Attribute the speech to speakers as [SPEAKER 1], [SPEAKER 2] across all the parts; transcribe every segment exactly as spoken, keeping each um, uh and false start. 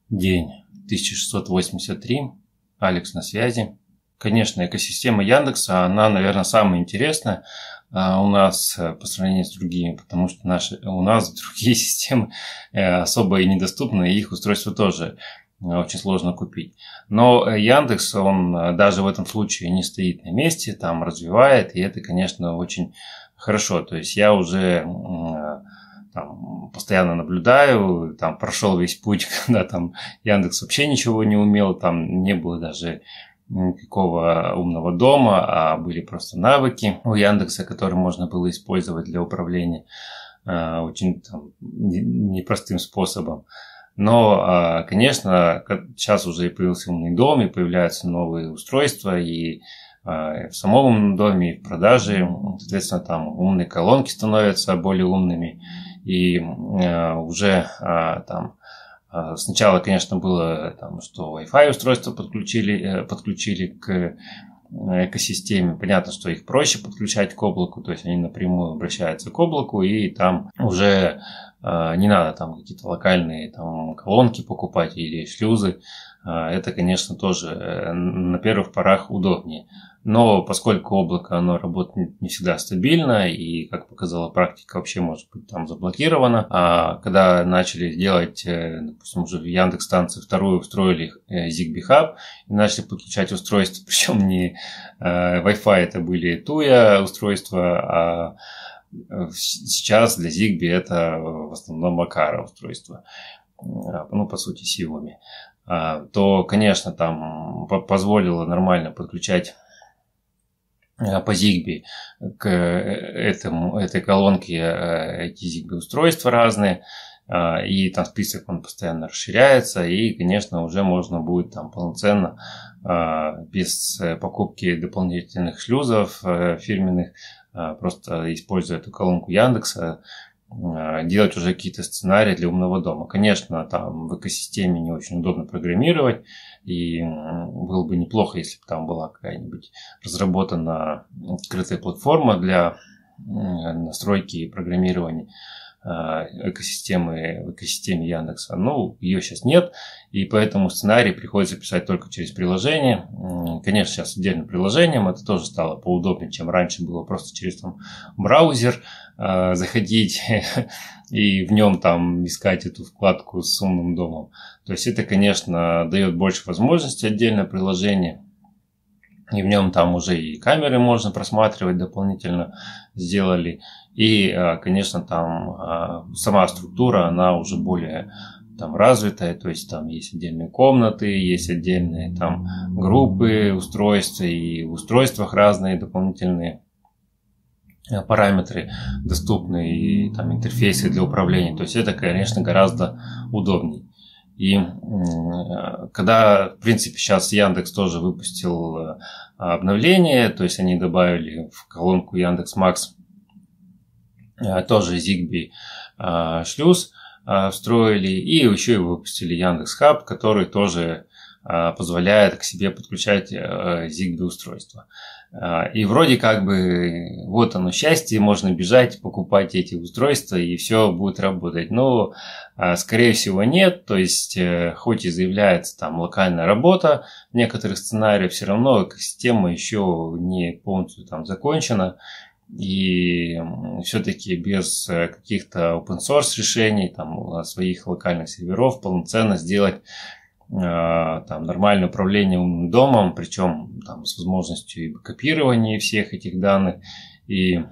[SPEAKER 1] День тысяча шестьсот восемьдесят три. Алекс на связи. Конечно, экосистема Яндекса, она, наверное, самая интересная а, у нас по сравнению с другими, потому что наши, у нас другие системы особо и недоступны, и их устройства тоже очень сложно купить. Но Яндекс, он даже в этом случае не стоит на месте, там развивает, и это, конечно, очень хорошо. То есть я уже там постоянно наблюдаю, там прошел весь путь, когда там Яндекс вообще ничего не умел, там не было даже никакого умного дома, а были просто навыки у Яндекса, которые можно было использовать для управления очень там непростым способом. Но, конечно, сейчас уже и появился умный дом, и появляются новые устройства, и в самом умном доме, и в продаже, соответственно, там умные колонки становятся более умными, и уже там сначала, конечно, было, там, что Wi-Fi устройства подключили, подключили к экосистеме. Понятно, что их проще подключать к облаку, то есть они напрямую обращаются к облаку, и там уже не надо там какие-то локальные там колонки покупать или шлюзы. Это, конечно, тоже на первых порах удобнее. Но поскольку облако, оно работает не всегда стабильно, и, как показала практика, вообще может быть там заблокировано. А когда начали делать, допустим, уже в Яндекс-станции вторую, устроили Zigbee Hub и начали подключать устройства, причем не Wi-Fi, это были Туя устройства, а сейчас для Zigbee это в основном Макара устройства, ну, по сути, Xiaomi. То, конечно, там позволило нормально подключать по Zigbee к этому, этой колонке эти Zigbee устройства разные, и там список он постоянно расширяется, и, конечно, уже можно будет там полноценно, без покупки дополнительных шлюзов фирменных, просто используя эту колонку Яндекса, делать уже какие-то сценарии для умного дома. Конечно, там в экосистеме не очень удобно программировать, и было бы неплохо, если бы там была какая-нибудь разработана открытая платформа для настройки и программирования экосистемы в экосистеме Яндекса. Ну, ее сейчас нет, и поэтому сценарий приходится писать только через приложение. Конечно, сейчас отдельным приложением это тоже стало поудобнее, чем раньше было просто через там браузер э, заходить и в нем там искать эту вкладку с умным домом. То есть это, конечно, дает больше возможностей отдельное приложение. И в нем там уже и камеры можно просматривать дополнительно сделали. И, конечно, там сама структура, она уже более там развитая. То есть там есть отдельные комнаты, есть отдельные там группы устройств. И в устройствах разные дополнительные параметры доступны. И там интерфейсы для управления. То есть это, конечно, гораздо удобнее. И когда, в принципе, сейчас Яндекс тоже выпустил обновление, то есть они добавили в колонку Яндекс.Макс тоже Zigbee шлюз встроили, и еще и выпустили Яндекс.Хаб, который тоже позволяет к себе подключать Zigbee устройства. И вроде как бы вот оно счастье, можно бежать, покупать эти устройства и все будет работать. Но скорее всего нет, то есть хоть и заявляется там локальная работа некоторых сценариев, все равно экосистема еще не полностью там закончена. И все-таки без каких-то open source решений, там, своих локальных серверов полноценно сделать там нормальное управление умным домом, причем там с возможностью копирования всех этих данных и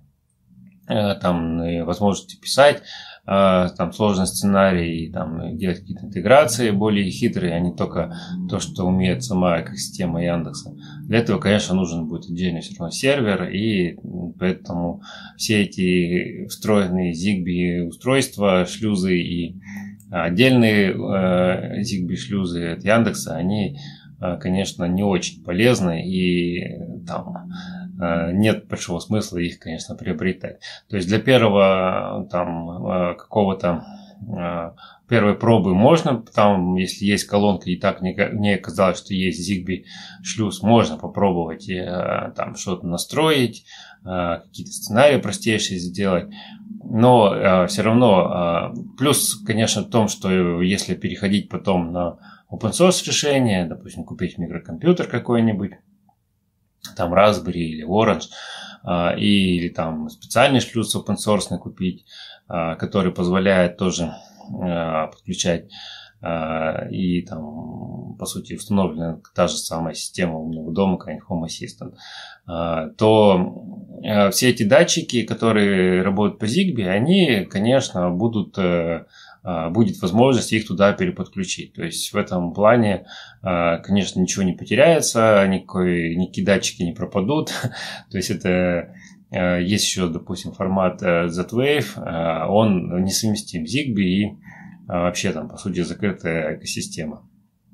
[SPEAKER 1] там и возможности писать там сложный сценарий, там делать какие-то интеграции более хитрые, а не только то, что умеет сама экосистема Яндекса. Для этого, конечно, нужен будет отдельный все равно сервер, и поэтому все эти встроенные Zigbee устройства, шлюзы и отдельные э, Zigbee шлюзы от Яндекса, они, э, конечно, не очень полезны, и там э, нет большого смысла их, конечно, приобретать. То есть для первого там э, какого-то первой пробы можно, там, если есть колонка, и так мне казалось, что есть Zigbee шлюз, можно попробовать там что-то настроить, какие-то сценарии простейшие сделать. Но все равно, плюс, конечно, в том, что если переходить потом на open source решение, допустим, купить микрокомпьютер какой-нибудь, там Raspberry или Orange, или там специальный шлюз open source купить, который позволяет тоже подключать, и там, по сути, установлена та же самая система умного дома, какая-нибудь Home Assistant, то все эти датчики, которые работают по Zigbee, они, конечно, будут, будет возможность их туда переподключить. То есть в этом плане, конечно, ничего не потеряется, никакой, никакие датчики не пропадут. То есть это есть еще, допустим, формат Z-Wave, он несовместим с Zigbee и вообще там, по сути, закрытая экосистема.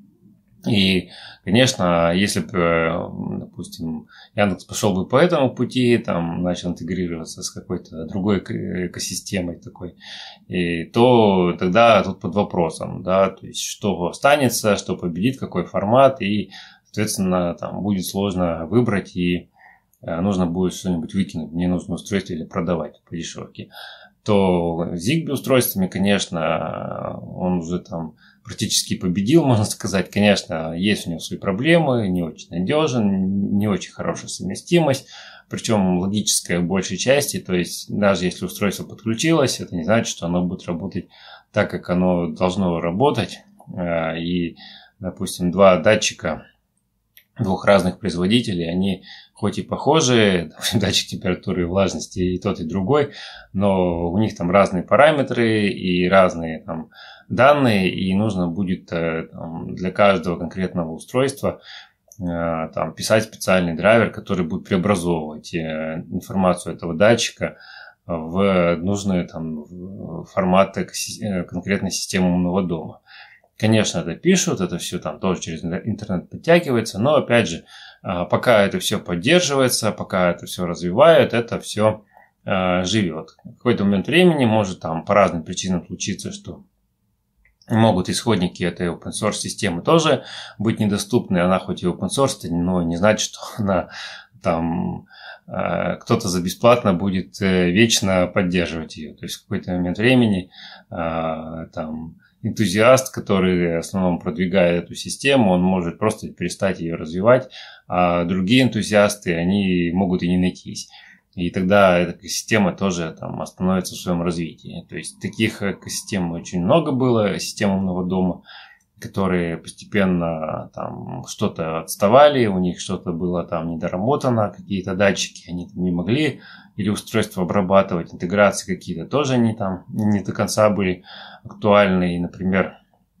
[SPEAKER 1] И, конечно, если бы, допустим, Яндекс пошел бы по этому пути, там, начал интегрироваться с какой-то другой экосистемой такой, и, то тогда тут под вопросом, да, то есть, что останется, что победит, какой формат, и, соответственно, там будет сложно выбрать, и нужно будет что-нибудь выкинуть, не нужно устройство или продавать по дешевке. То Zigbee устройствами, конечно, он уже там практически победил, можно сказать. Конечно, есть у него свои проблемы, не очень надежен, не очень хорошая совместимость, причем логическая в большей части. То есть даже если устройство подключилось, это не значит, что оно будет работать так, как оно должно работать. И, допустим, два датчика двух разных производителей, они хоть и похожи, датчик температуры и влажности и тот, и другой, но у них там разные параметры и разные там данные, и нужно будет там, для каждого конкретного устройства там, писать специальный драйвер, который будет преобразовывать информацию этого датчика в нужные там, форматы конкретной системы умного дома. Конечно, это пишут, это все там тоже через интернет подтягивается, но опять же, пока это все поддерживается, пока это все развивают, это все живет. В какой-то момент времени может там по разным причинам случиться, что могут исходники этой open source системы тоже быть недоступны. Она хоть и open source, но не значит, что она там кто-то за бесплатно будет вечно поддерживать ее. То есть в какой-то момент времени там энтузиаст, который в основном продвигает эту систему, он может просто перестать ее развивать, а другие энтузиасты, они могут и не найтись. И тогда эта экосистема тоже там остановится в своем развитии. То есть таких экосистем очень много было, систем умного дома, которые постепенно там что-то отставали, у них что-то было там недоработано, какие-то датчики они там не могли или устройства обрабатывать, интеграции какие-то тоже они там не до конца были актуальны. И, например,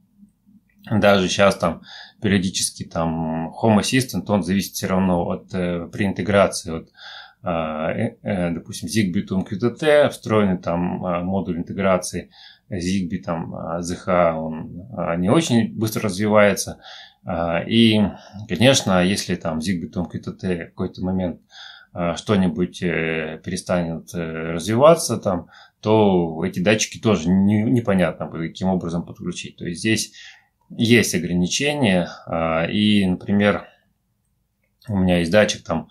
[SPEAKER 1] даже сейчас там периодически там Home Assistant, он зависит все равно от, при интеграции от, допустим, Zigbee to эм кью ти ти, встроенный там модуль интеграции Zigbee, там, зет эйч, он не очень быстро развивается. И, конечно, если там Zigbee to эм кью ти ти в какой-то момент что-нибудь перестанет развиваться, там, то эти датчики тоже не, непонятно, каким образом подключить. То есть здесь есть ограничения. И, например, у меня есть датчик там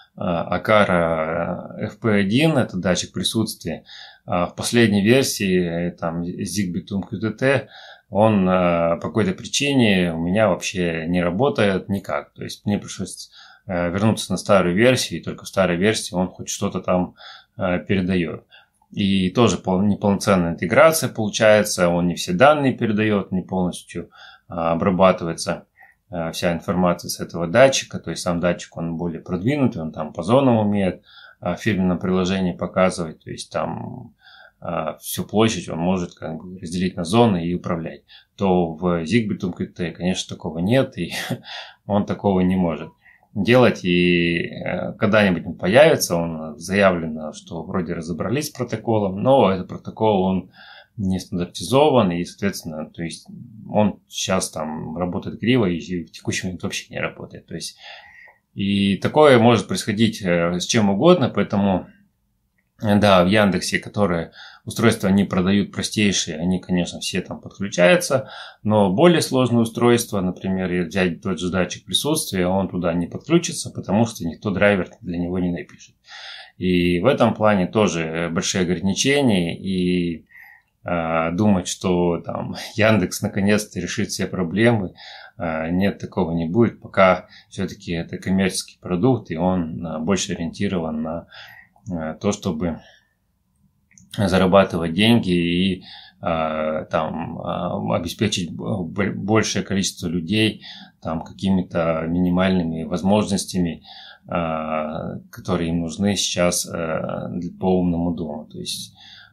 [SPEAKER 1] Aqara эф пи один, это датчик присутствия. В последней версии там, Zigbee to эм кью ти ти он по какой-то причине у меня вообще не работает никак. То есть мне пришлось вернуться на старую версию, и только в старой версии он хоть что-то там передает. И тоже неполноценная интеграция получается, он не все данные передает, не полностью обрабатывается вся информация с этого датчика. То есть сам датчик он более продвинутый, он там по зонам умеет в фирменном приложении показывать, то есть там всю площадь он может как бы разделить на зоны и управлять. То в Zigbee to эм кью ти ти, конечно, такого нет, и он такого не может делать. И когда-нибудь он появится, он заявлено, что вроде разобрались с протоколом, но этот протокол, он не стандартизован, и, соответственно, то есть он сейчас там работает криво и в текущий момент вообще не работает. То есть и такое может происходить с чем угодно, поэтому Да, в Яндексе, которые устройства они продают простейшие, они, конечно, все там подключаются, но более сложные устройства, например, взять тот же датчик присутствия, он туда не подключится, потому что никто драйвер для него не напишет. И в этом плане тоже большие ограничения, и э, думать, что там Яндекс наконец-то решит все проблемы, э, нет, такого не будет, пока все-таки это коммерческий продукт, и он э, больше ориентирован на э, то, чтобы зарабатывать деньги и э, там э, обеспечить большее количество людей там какими-то минимальными возможностями, которые им нужны сейчас по умному дому. То есть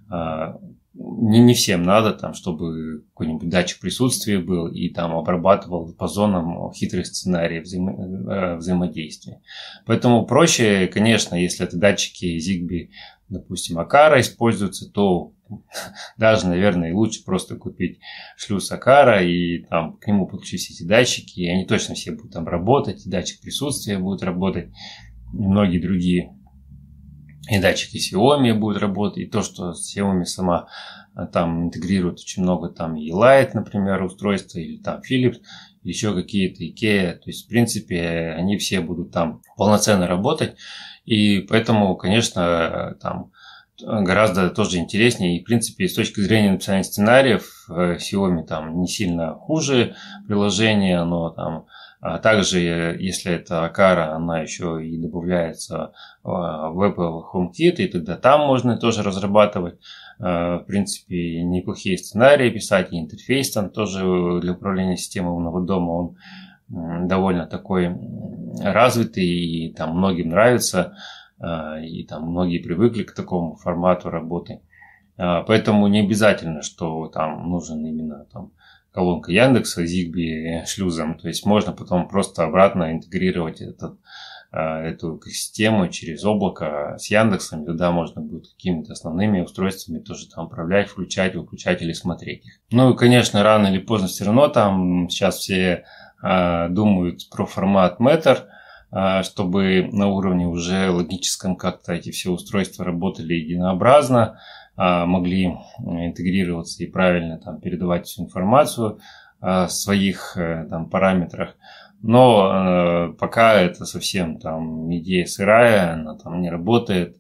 [SPEAKER 1] не, не всем надо, там, чтобы какой-нибудь датчик присутствия был и там обрабатывал по зонам хитрых сценариев взаимо- взаимодействия. Поэтому проще, конечно, если это датчики Zigbee, допустим, Акара используются, то даже, наверное, и лучше просто купить шлюз Акара и там к нему подключить эти датчики, и они точно все будут там работать, и датчик присутствия будет работать, и многие другие. И датчики Xiaomi будут работать, и то, что Xiaomi сама там интегрирует очень много, там и Light, например, устройства, или там Philips, еще какие-то IKEA, то есть, в принципе, они все будут там полноценно работать, и поэтому, конечно, там гораздо тоже интереснее, и, в принципе, с точки зрения написания сценариев, Xiaomi там не сильно хуже приложение, но там а также, если это Акара, она еще и добавляется в Apple HomeKit, и тогда там можно тоже разрабатывать, в принципе, неплохие сценарии писать, и интерфейс там тоже для управления системой умного дома, он довольно такой развитый, и там многим нравится, и там многие привыкли к такому формату работы. Поэтому не обязательно, что там нужен именно там колонка Яндекса, Zigbee шлюзом. То есть можно потом просто обратно интегрировать этот, эту систему через облако с Яндексом. Тогда можно будет какими-то основными устройствами тоже там управлять, включать, выключать или смотреть их. Ну и, конечно, рано или поздно все равно там сейчас все а, думают про формат Matter, а, чтобы на уровне уже логическом как-то эти все устройства работали единообразно, могли интегрироваться и правильно там передавать всю информацию о своих там параметрах. Но э, пока это совсем там идея сырая, она там не работает.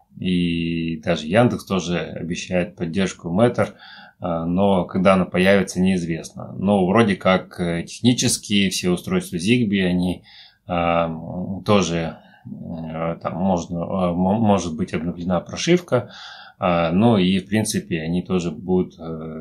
[SPEAKER 1] И даже Яндекс тоже обещает поддержку Matter, э, но когда она появится, неизвестно. Но вроде как технически все устройства Zigbee, они э, тоже э, там можно, э, может быть обновлена прошивка. Ну и, в принципе, они тоже будут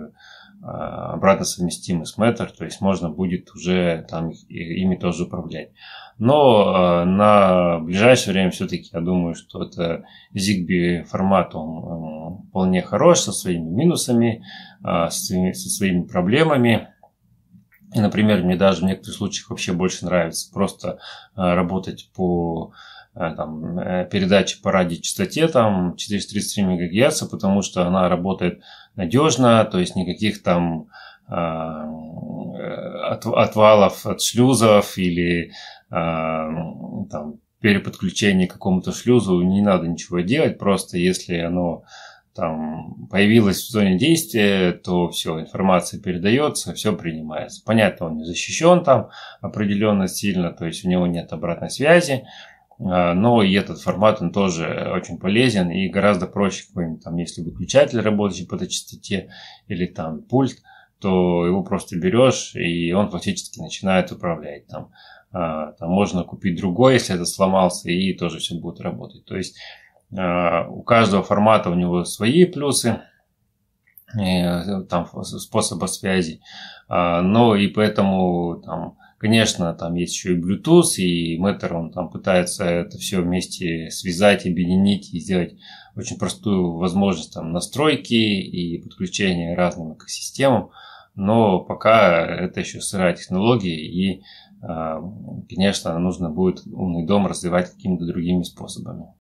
[SPEAKER 1] обратно совместимы с Matter, то есть можно будет уже там ими тоже управлять. Но на ближайшее время все-таки я думаю, что это Zigbee формат, он вполне хорош, со своими минусами, со своими проблемами. И, например, мне даже в некоторых случаях вообще больше нравится просто работать по там, передачи по радиочастоте там четыреста тридцать три мегагерца, потому что она работает надежно, то есть никаких там отвалов от шлюзов или там, переподключения к какому-то шлюзу не надо ничего делать, просто если оно там появилось в зоне действия, то все, информация передается, все принимается. Понятно, он не защищен там определенно сильно, то есть у него нет обратной связи. Но и этот формат, он тоже очень полезен и гораздо проще какой-нибудь там, если выключатель работающий по этой частоте или там пульт, то его просто берешь и он фактически начинает управлять. Там, там можно купить другой, если это сломался, и тоже все будет работать. То есть у каждого формата у него свои плюсы, там способа связи, но и поэтому там, конечно, там есть еще и Bluetooth, и Matter, он там пытается это все вместе связать, объединить и сделать очень простую возможность там настройки и подключения разным экосистемам. Но пока это еще сырая технология, и, конечно, нужно будет умный дом развивать какими-то другими способами.